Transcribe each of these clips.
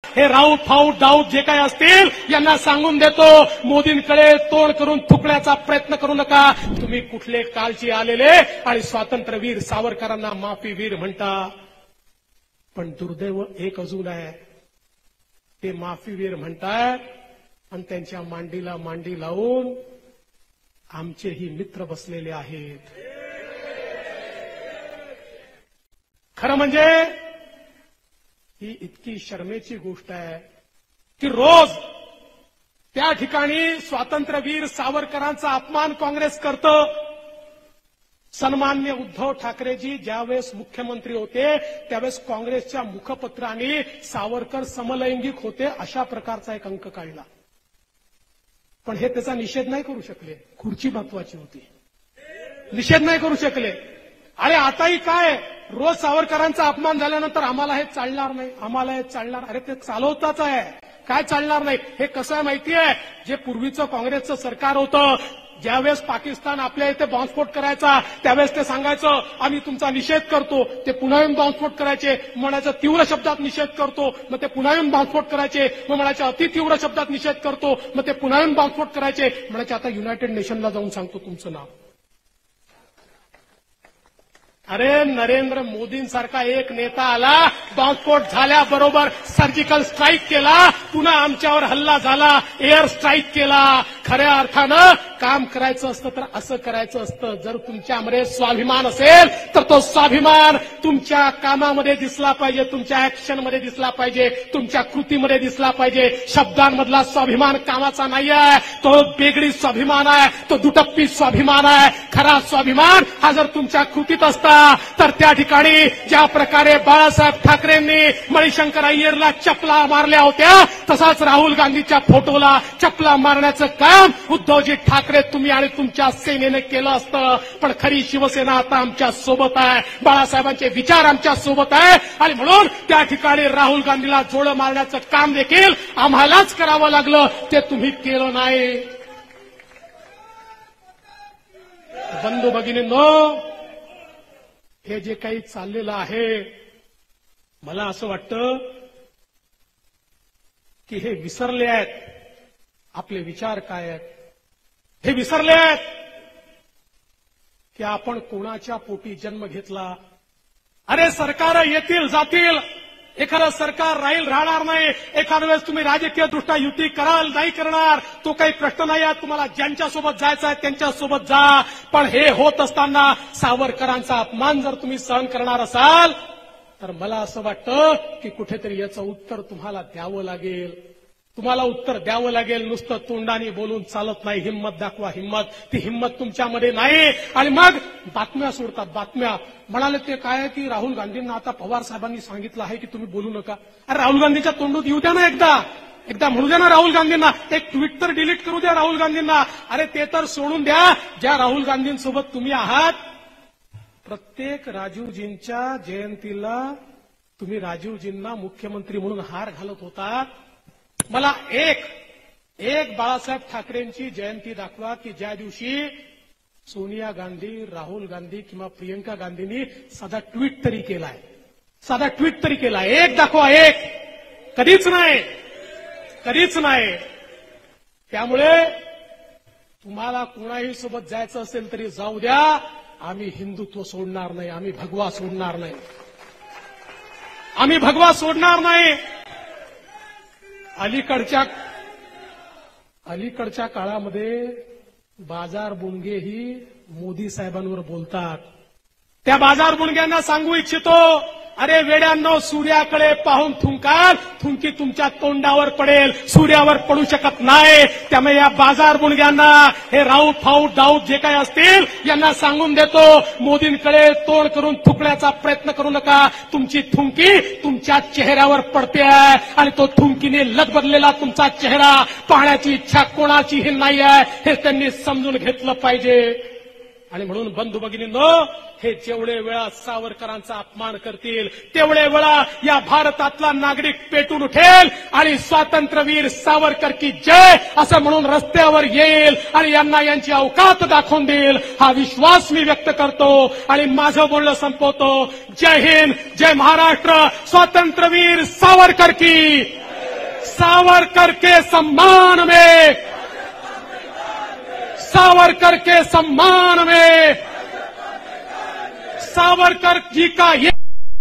हे राऊत फाऊट दाऊद जे काही असतील यांना सांगून देतो, मोदींकडे तोंड करून थुकण्याचा प्रयत्न करू नका. तुम्ही कुठले कालचे आलेले आणि स्वातंत्र्यवीर सावरकरांना माफीवीर म्हणता, पण दुर्दैव एक अजून आहे. ते माफीवीर म्हणतायत आणि त्यांच्या मांडीला मांडी लावून आमचेही मित्र बसलेले आहेत. खरं म्हणजे ही इतकी शर्मेची गोष्ट आहे की रोज त्या ठिकाणी स्वातंत्र्यवीर सावरकरांचा अपमान काँग्रेस करतं. सन्माननीय उद्धव ठाकरेजी ज्यावेळेस मुख्यमंत्री होते त्यावेळेस काँग्रेसच्या मुखपत्रांनी सावरकर समलैंगिक होते अशा प्रकारचा एक अंक काढला, पण हे त्याचा निषेध नाही करू शकले. खुर्ची महत्वाची होती, निषेध नाही करू शकले. अरे आताही काय, रोज सावरकरांचा अपमान झाल्यानंतर आम्हाला हे चालणार नाही, आम्हाला हे चालणार. अरे ते चालवताच आहे, काय चालणार नाही. हे कसं आहे माहितीये, जे पूर्वीचं काँग्रेसचं सरकार होतं, ज्यावेळेस पाकिस्तान आपल्या इथे बॉम्बस्फोट करायचा त्यावेळेस ते सांगायचं आम्ही तुमचा निषेध करतो, ते पुन्हा येऊन बॉम्बस्फोट करायचे, म्हणायचं तीव्र शब्दात निषेध करतो, मग ते पुन्हा येऊन बॉम्बस्फोट करायचे, मग म्हणायचे अति तीव्र शब्दात निषेध करतो, मग ते पुन्हा येऊन बॉम्बस्फोट करायचे, म्हणायचे आता युनायटेड नेशनला जाऊन सांगतो तुमचं नाव. अरे नरेंद्र मोदींसारखा एक नेता आला, बॉम्बस्फोट झाल्याबरोबर सर्जिकल स्ट्राईक केला, पुन्हा आमच्यावर हल्ला झाला, एअर स्ट्राईक केला. खऱ्या अर्थानं काम करायचं असतं तर असं करायचं असतं. जर तुमच्यामध्ये स्वाभिमान असेल तर तो स्वाभिमान तुमच्या कामामध्ये दिसला पाहिजे, तुमच्या ऍक्शनमध्ये दिसला पाहिजे, तुमच्या कृतीमध्ये दिसला पाहिजे. शब्दांमधला स्वाभिमान कामाचा नाही आहे, तो बेगडी स्वाभिमान आहे, तो दुटप्पी स्वाभिमान आहे. खरा स्वाभिमान हा जर तुमच्या कृतीत असता तर त्या ठिकाणी ज्या प्रकारे बाळासाहेब ठाकरेंनी मणिशंकर अय्यरला चपला मारल्या होत्या तसाच राहुल गांधीच्या फोटोला चपला मारण्याचं काम उद्धवजी ठाकरे तुम्ही आणि तुमच्या सेनेने केलं असतं. पण खरी शिवसेना आता आमच्या सोबत आहे, बाळासाहेबांचे विचार आमच्या सोबत आहे आणि म्हणून त्या ठिकाणी राहुल गांधीला जोडं मारण्याचं काम देखील आम्हालाच करावं लागलं, ते तुम्ही केलं नाही. बंधू भगिनींनो, हे जे काही चाललेलं आहे, मला असं वाटतं की हे विसरले आहेत आपले विचार काय आहेत. हे विसरले आहेत की आपण कोणाच्या पोटी जन्म घेतला. अरे सरकार येतील जातील, एखादं सरकार राहील राहणार नाही, एखाद्या वेळेस तुम्ही राजकीय दृष्ट्या युती कराल नाही करणार तो काही प्रश्न नाही आहे. तुम्हाला ज्यांच्यासोबत जायचं आहे त्यांच्यासोबत जा. पण हे होत असताना सावरकरांचा अपमान जर तुम्ही सहन करणार असाल तर मला असं वाटतं की कुठेतरी याचं उत्तर तुम्हाला द्यावं लागेल. तुम्हाला उत्तर द्यावं लागेल. नुसतं तोंडाने बोलून चालत नाही. हिंमत दाखवा, हिंमत. ती हिंमत तुमच्यामध्ये नाही आणि मग बातम्या सोडतात. बातम्या म्हणाले ते काय की राहुल गांधींना आता पवार साहेबांनी सांगितलं आहे की तुम्ही बोलू नका. अरे राहुल गांधीच्या तोंडूत येऊ द्या ना, एकदा म्हणू द्या ना राहुल गांधींना. एक ट्विट तर डिलीट करू द्या राहुल गांधींना. अरे ते तर सोडून द्या, ज्या राहुल गांधींसोबत तुम्ही आहात. प्रत्येक राजीवजींच्या जयंतीला तुम्ही राजीवजींना मुख्यमंत्री म्हणून हार घालत होता. मला एक बाळासाहेब ठाकरेंची जयंती दाखवा की ज्या दिवशी सोनिया गांधी, राहुल गांधी किंवा प्रियंका गांधींनी साधा ट्विट तरी केलाय. साधा ट्विट तरी केलाय. एक दाखवा, एक. कधीच नाही, कधीच नाही. त्यामुळे तुम्हाला कोणाही सोबत जायचं असेल तरी जाऊ द्या. आम्ही हिंदुत्व सोडणार नाही, आम्ही भगवा सोडणार नाही, आम्ही भगवा सोडणार नाही. अलीकडच्या काळामध्ये बाजार बुणगेही मोदी साहेबांवर बोलतात. त्या बाजार बुणग्यांना सांगू इच्छितो, अरे वेड्यांनो, सूर्याकडे पाहून थुंकाल, थुंकी तुमच्या तोंडावर पडेल, सूर्यावर पडू शकत नाही. त्यामुळे या बाजार बुणग्यांना, हे राऊत फाऊट दाऊद जे काही असतील यांना सांगून देतो, मोदींकडे तोंड करून थुकण्याचा प्रयत्न करू नका. तुमची थुंकी तुमच्या चेहऱ्यावर पडते आहे आणि तो थुंकीने लदबदलेला तुमचा चेहरा पाहण्याची इच्छा कोणाचीही नाही आहे, हे त्यांनी समजून घेतलं पाहिजे. आणि म्हणून बंधू भगिनींनो, हे जेवढे वेळा सावरकरांचा अपमान करतील तेवढे वेळा या भारतातला नागरिक पेटून उठेल आणि स्वातंत्र्यवीर सावरकर की जय असं म्हणून रस्त्यावर येईल आणि यांना यांची अवकात दाखवून देईल, हा विश्वास मी व्यक्त करतो आणि माझं बोलणं संपवतो. जय हिंद, जय महाराष्ट्र, स्वातंत्र्यवीर सावरकर की सावरकर के सम्मान में, सावरकर के सम्मान में, सावरकर जी का ये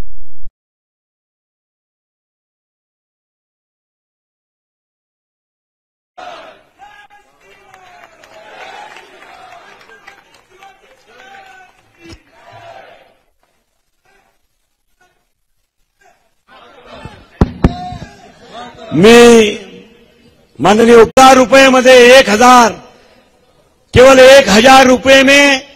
मी माननीय ₹1000 मध्ये 1000 केवल 1000 रुपये में